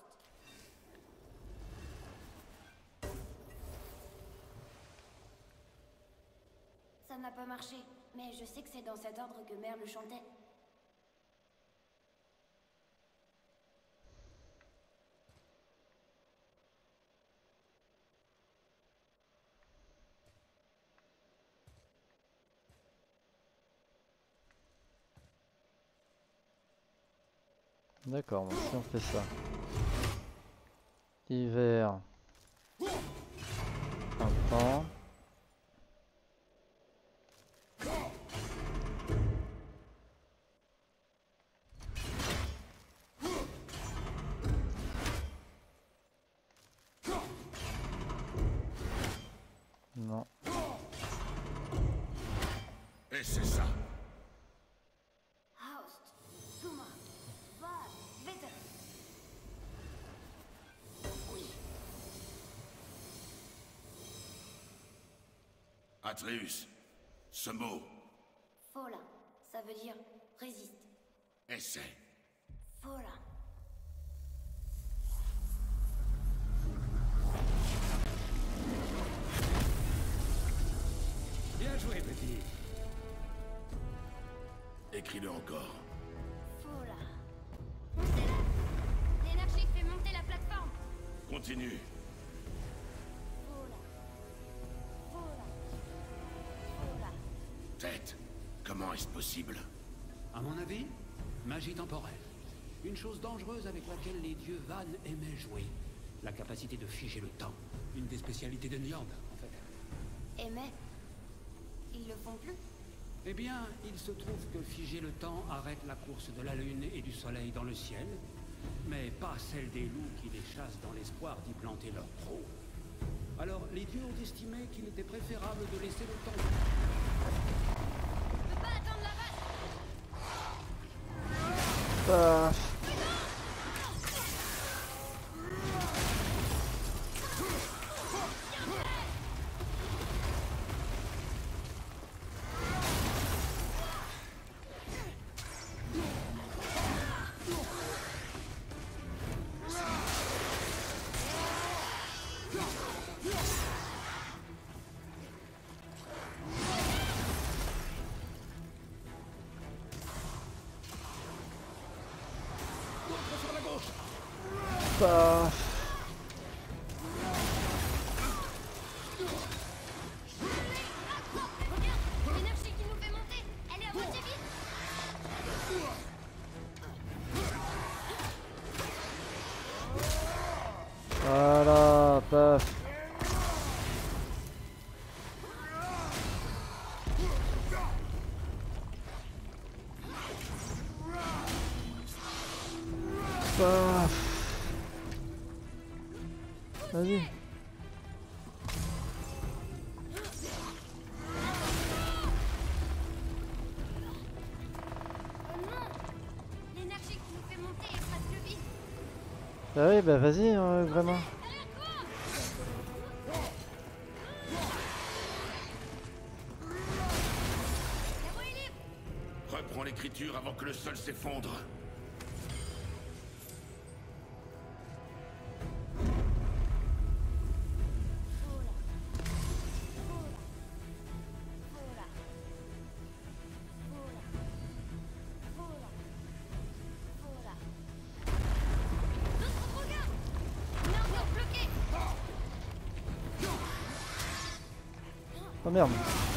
Ça n'a pas marché, mais je sais que c'est dans cet ordre que Merle chantait. D'accord, bon, si on fait ça. Hiver. Printemps. Non. Et c'est ça. Haust. Suma. Vol. Vetter. Atreus. Ce mot. Fola. Ça veut dire résiste. Essaie. Fola. Bien joué, petit. Écris-le encore. Fola. C'est là. L'énergie fait monter la plateforme. Continue. Fola. Fola. Fola. Tête. Comment est-ce possible? À mon avis, magie temporelle. Une chose dangereuse avec laquelle les dieux Van aimaient jouer. La capacité de figer le temps. Une des spécialités de Njord, en fait. Et mais... Ils le font plus. Eh bien, il se trouve que figer le temps arrête la course de la lune et du soleil dans le ciel, mais pas celle des loups qui les chassent dans l'espoir d'y planter leur trou. Alors, les dieux ont estimé qu'il était préférable de laisser le temps. On peut pas attendre la vache. Ah. Ah. Regarde, l'énergie qui nous fait monter, elle est à moitié vide. Bah... Vas-y. L'énergie qui nous fait monter est presque vide. Bah oui, bah vas-y, hein, vraiment. Reprends l'écriture avant que le sol s'effondre. Oh merde.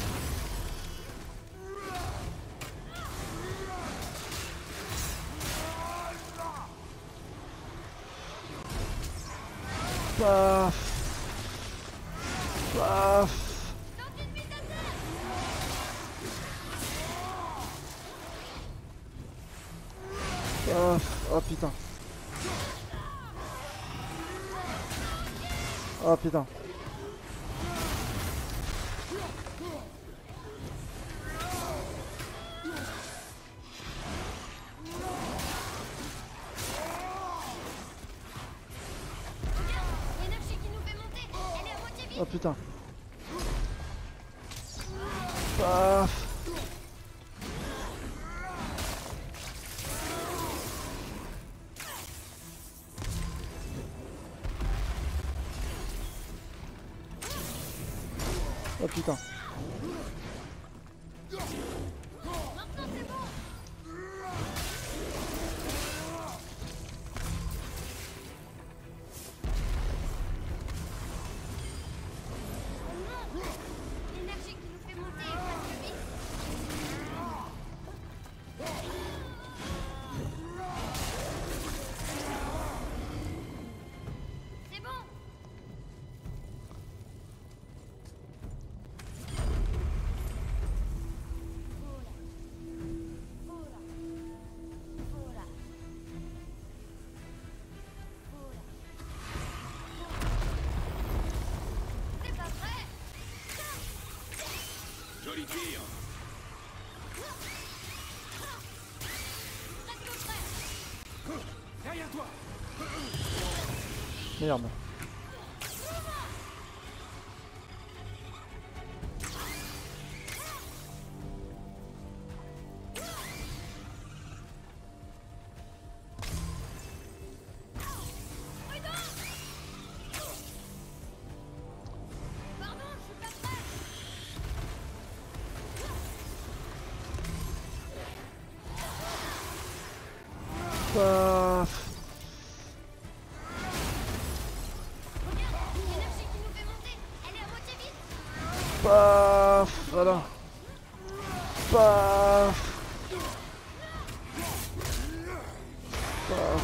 Paf. Paf. Paf. Oh putain. Oh putain. Oh putain. Paf. Oh putain. Joli tir. Derrière toi. Merde. Paf. L'énergie qui nous fait monter, elle est à moitié vide. Paf. Voilà. Paf. Paf.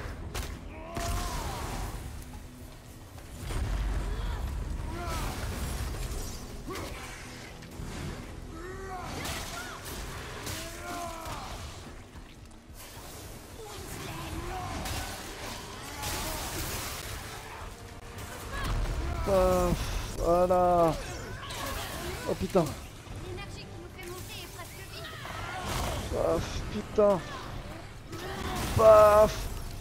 Paf. Voilà. Oh putain. L'énergie qui nous fait monter est presque vide. Paf. Putain. Paf.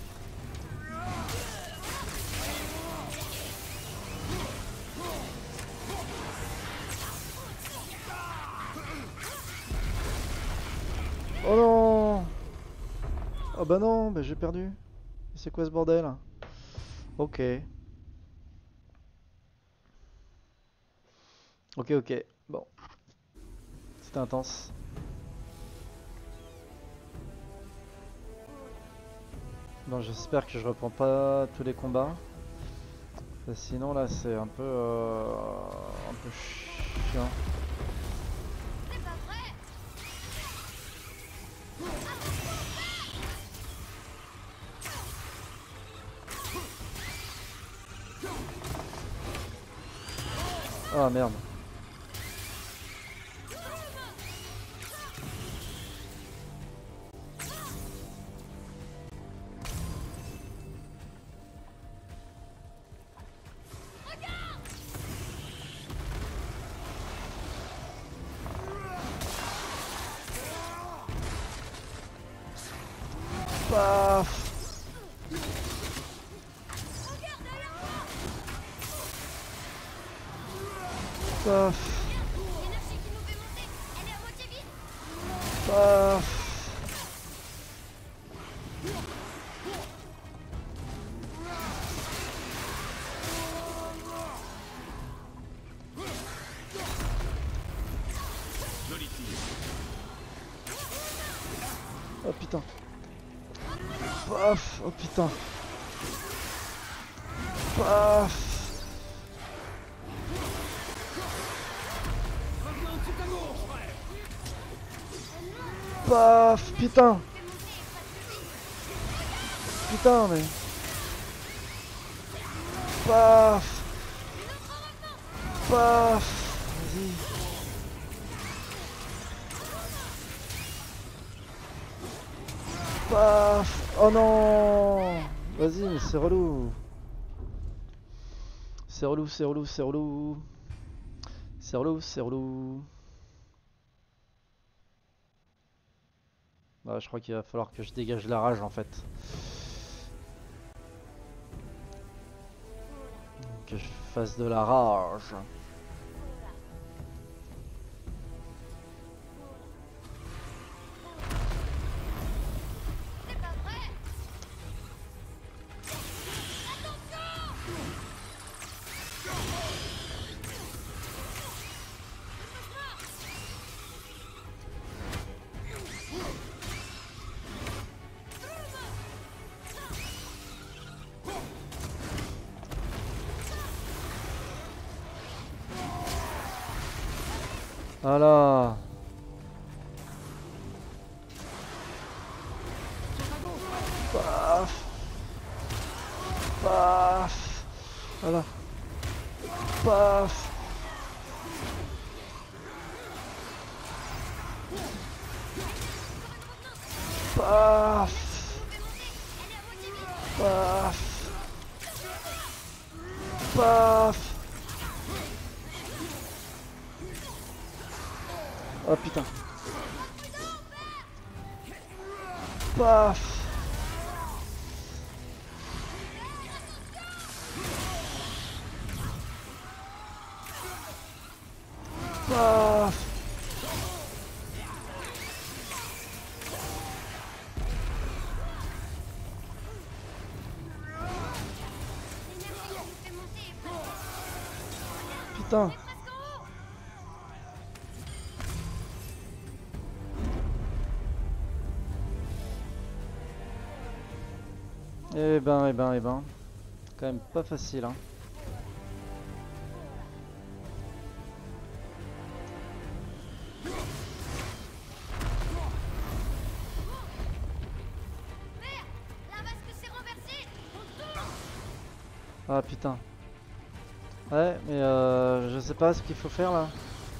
Oh non. Oh bah non, bah j'ai perdu. C'est quoi ce bordel? Ok. Ok, ok. Bon. C'était intense. Bon, j'espère que je reprends pas tous les combats. Sinon là c'est un peu euh, un peu chiant. C'est pas vrai. Ah merde. Paf. Paf. L'énergie qui nous fait monter, elle est à moitié vide. Paf. Oh putain. Paf. Oh putain. Paf. Paf. Putain. Putain mais. Paf. Paf. Vas-y. Paf. Oh non. Vas-y mais c'est relou. C'est relou, c'est relou, c'est relou. C'est relou, c'est relou. Ouais, je crois qu'il va falloir que je dégage la rage en fait. Que je fasse de la rage. C'est pas vrai. Voilà. Paf. Paf. Voilà. Paf. Paf. Paf. Paf. Oh putain. Paf. Paf. Putain. Eh ben, eh ben, eh ben. Quand même pas facile, hein. Ah putain. Ouais, mais euh, je sais pas ce qu'il faut faire là.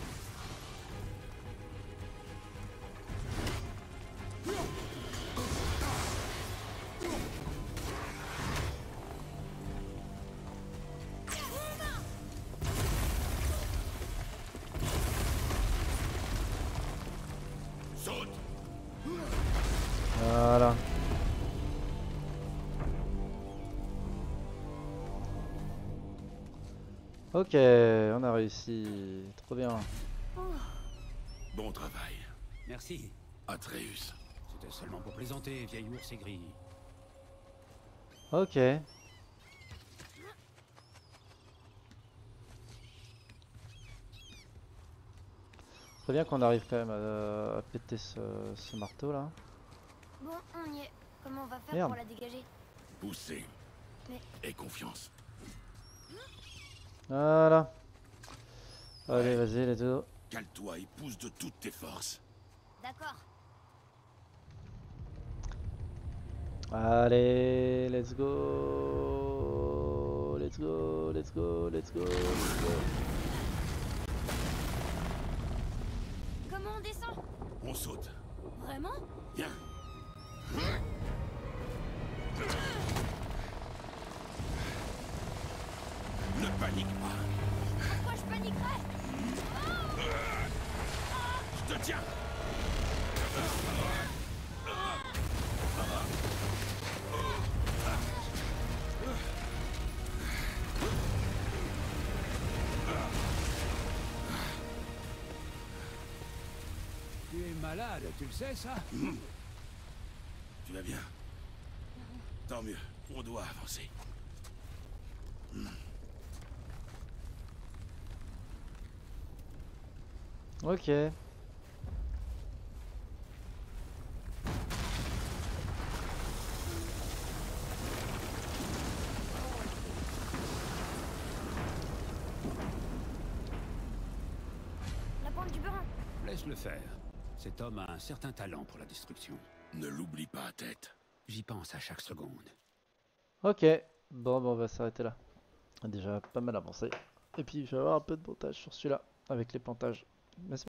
Saute. Voilà. Ok, on a réussi. Trop bien. Bon travail, Merci. Atreus. C'était seulement pour plaisanter, vieil ours aigri. Ok. Très bien qu'on arrive quand même à, à péter ce, ce marteau là. Bon, on y est. Comment on va faire Merde. pour la dégager? Poussez. Mais- Aie confiance. Voilà. Allez, vas-y, les deux. Cale-toi et pousse de toutes tes forces. D'accord. Allez, let's go. Let's go, let's go, let's go, let's go. Comment on descend? On saute. Vraiment? Viens. Ne panique pas. Pourquoi je paniquerais? Je te tiens. malade, tu le sais ça? Tu vas bien? Tant mieux, on doit avancer. Ok. La pointe du burin. Laisse-le faire. Cet homme a un certain talent pour la destruction. Ne l'oublie pas, tête. J'y pense à chaque seconde. Ok. Bon, bon, on va s'arrêter là. On a déjà pas mal avancé. Et puis, je vais avoir un peu de montage sur celui-là, avec les plantages. Mais c'est